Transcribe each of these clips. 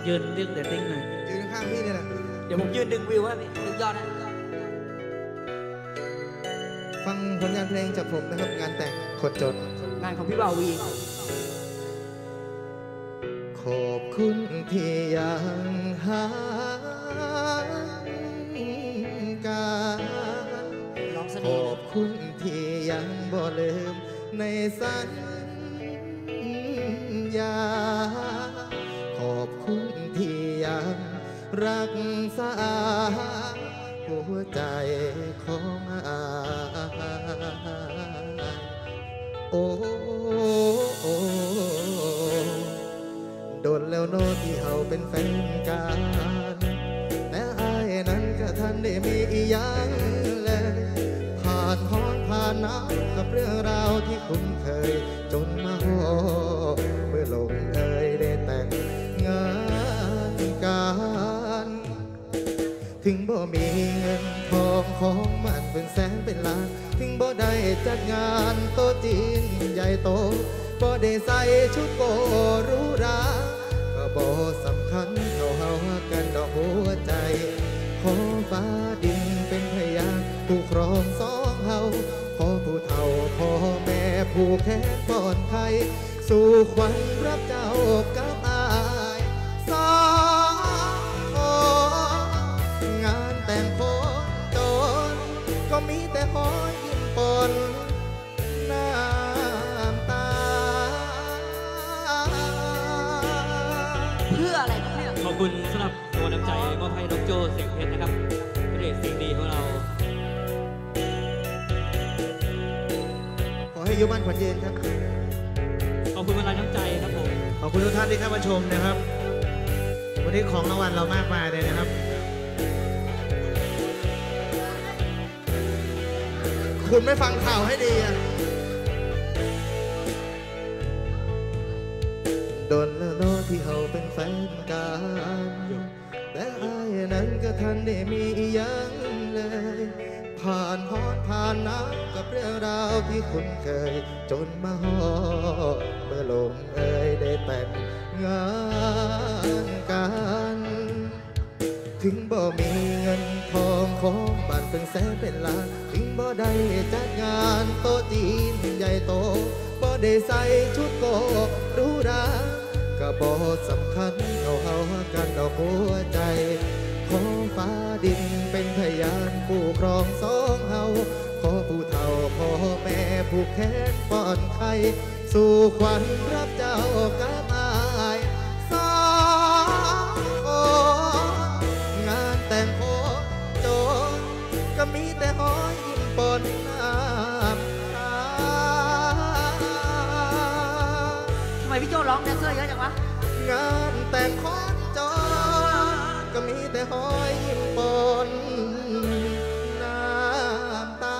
ยืนดึงเดี๋ยวดึงหน่อยยืนข้างพี่นี่แหละเดี๋ยวผมยืนดึงวิวให้พี่ดึงยอดนะฟังผลงานเพลงจากผมนะครับงานแต่งคนจนงานของพี่บ่าววีขอบคุณที่ยังหากันขอบคุณที่ยังบ่ลืมในสัญญาขอบคุณที่ยังรักษาหัวใจของอาโอ้โดนแล้วโน้ที่เฮาเป็นแฟนกันแต่อายนั้นก็ทันได้มีอีหยังเลยผ่านฮ้อนผ่านหนาวกับเรื่องราวที่คุ้นเคยจนมาฮอดเมื่อลงเอ่ยได้แต่งงานกันถึงบ่มีเงินทองของมันเป็นแสนเป็นล้านถึงบ่ได้จัดงานโต๊ะจีนใหญ่โตบ่ได้ใส่ชุดโกหรูหราก็บ่สำคัญเท่าเฮากันดอกหัวใจขอฟ้าดินเป็นพยานผู้ครองสองเฮาขอผู้เฒ่าพ่อแม่ผู้แค้นป้อนไข่สู่ขวัญรับเจ้ากับอายสองงานแต่งคนจนก็มีแต่หอยยิ้มปนน้ำตาเพื่ออะไรครับเนี่ยขอบคุณสำหรับรางวัลน้ำใจมอบให้น้องโจเสียงเพชรนะครับพระเอกเสียงดีของเราขอให้อายุมั่นขวัญยืนครับขอบคุณมาลัยน้ำใจครับผมขอบคุณทุกท่านที่เข้ามาชมนะครับวันนี้ของรางวัลเรามากมายเลยนะครับคุณไม่ฟังข่าวให้ดีอ่ะโดนแล้วโน้ที่เฮาเป็นแฟนกันแต่อายนั้นก็ทันได้มีอีหยังเลยผ่านฮ้อนผ่านหนาวกับเรื่องราวที่คุ้นเคยจนมาฮอดเมื่อลงเอ่ยได้แต่งงานกันถึงบ่มีเงินทองของบ้านเป็นแสนเป็นล้านถึงบ่ได้จัดงานโต๊ะจีนใหญ่โตบ่ได้ใส่ชุดโกหรูหราก็บ่สำคัญเอาเฮากันดอกหัวใจขอฟ้าดินเป็นพยานผู้ครองสองเฮาขอผู้เฒ่าพ่อแม่ผู้แค้นป้อนไข่สู่ขวัญรับเจ้ากับอายสองงานแต่งคนจนก็มีแต่หอยยิ้มปนน้ำตาทำไมพี่โจร้องแดนเซอร์เยอะจังวะงานแต่งคนจนก็มีแต่หอยยิ้มปนน้ำตา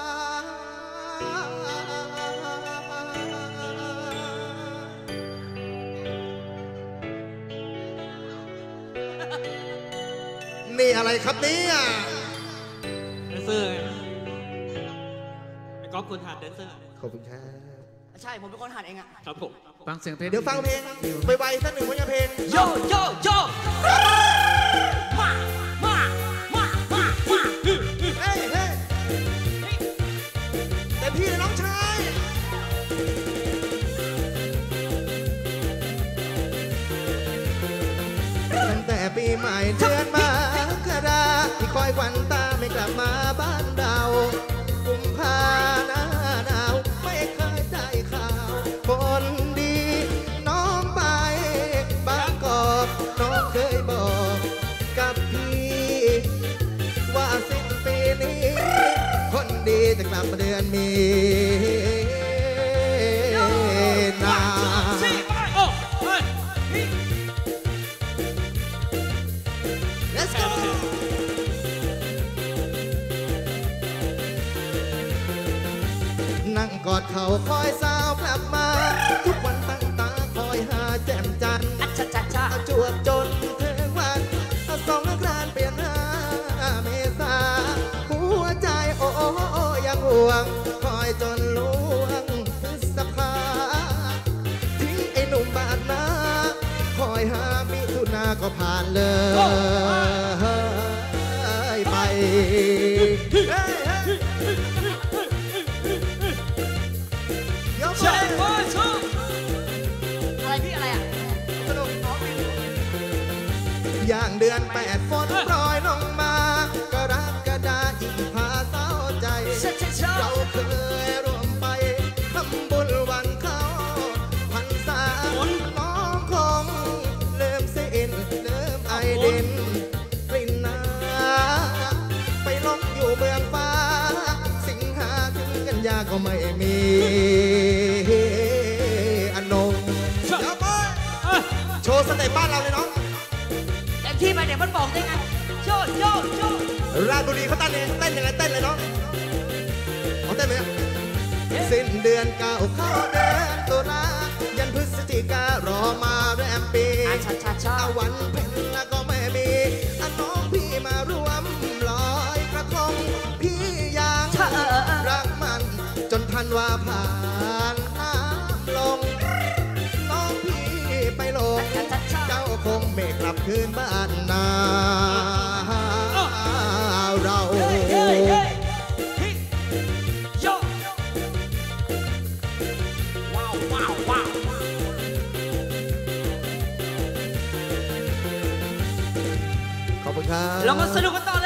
นี่อะไรครับเนี่ยแดนเซอร์ไงไอ้ก๊อฟคนหาแดนเซอร์ขอบคุณครับใช่ผมเป็นคนหัดเองอะครับผมฟังเสียงเพลงเดี๋ยวฟังเพลงไวๆสักหนึ่งผลงานเพลงโยโยโยมาเฮ้ยแต่พี่น้องชายตั้งแต่ปีใหม่เดือนมกราที่คอยควันตาไม่กลับมาบ้านเรากุมภาหน้าหนาวไม่เคยได้ข่าวคนดีน้องไปบางกอกน้องเคยบอกกับพี่ว่าสิ้นปีนี้คนดีจะกลับมาเดือนมีนาLet's go นั่งกอดเขาคอยสาวกลับมาทุกวันตั้งตาคอยหาแจ่มจันทร์จวบจนถึงวันสองกรานเปลี่ยนหาเมษาหัวใจโอ้ยังห่วงคอยจนลวงพฤษภาทิ้งไอ้หนุ่มบาดนาคอยหามิถุนานาก็ผ่านเลยไปยกใช่โอ้ชอบอะไรพี่อะไรอ่ะสนุกอ๋อไม่รู้อย่างเดือน8ฝนโปรยลงมากรกฎาคมพาเศร้าใจชอบเราเคยร่วมไปทำบุญวันเขาพรรษาน้องคงลืมสิ้นลืมไอดินกลิ่นนาไปลงอยู่เมืองฟ้า สิงหาถึงกันยาก็ไม่มีอนงเดี๋ยวไปโชว์สเต็ปบ้านเราเลยน้องเต็มที่ไปเดี๋ยวมันบอกได้ไงโชว์โชว์โชว์ราชบุรีเขาเต้นเองเต้นยังไงเต้นเลยน้องเอาเต้นไหมสิ้นเดือนเก้าเข้าเดือนตุลายันพฤศจิการอมาแรมปีชาวันเพ็ญแล้วก็ไม่มีน้องพี่มาร่วมลอยกระทงพี่ยังรักมันจนทันว่าผ่านน้ำลง น้องพี่ไปลงเจ้าคงไม่กลับคืนบ้านนาเราโชว์ว้าวว้าวว้าวขอบคุณครับเรามาสนุกกันต่อ